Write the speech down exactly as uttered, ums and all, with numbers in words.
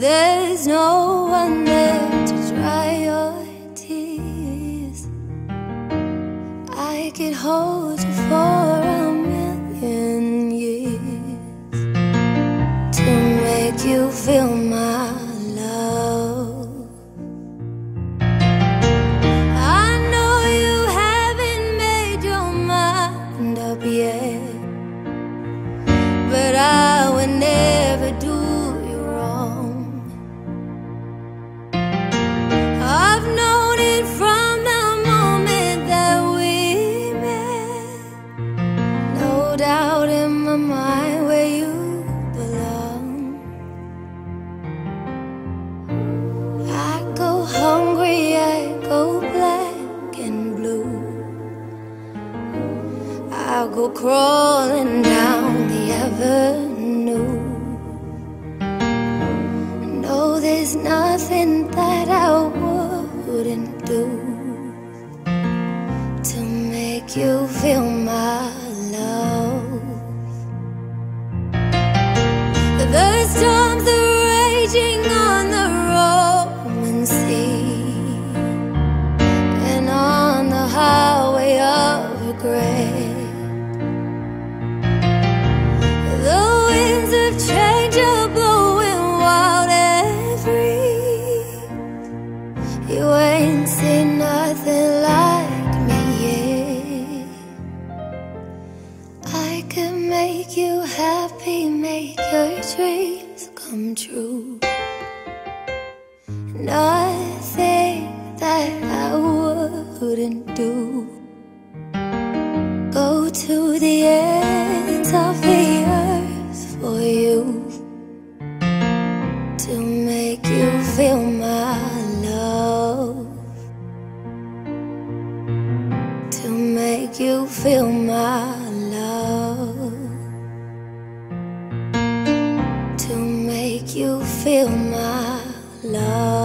There's no one there to dry your tears. I could hold you for a million years to make you feel my love. I know you haven't made your mind up yet, but I would never do you wrong. I've known it from the moment that we met. No doubt in my mind where you belong. I go hungry, I go black and blue. I go crawling down the avenue. No, there's nothing that I wouldn't do to make you feel my love. The storms are raging on the Roman sea, and on the highway of regret. The winds of change are blowing wild and free. You ain't seen nothing like me yet. I could make you happy, make your dreams come true. Nothing that I wouldn't do. Go to the ends of the earth for you, to make you feel my love, to make you feel my love, to make you feel my love.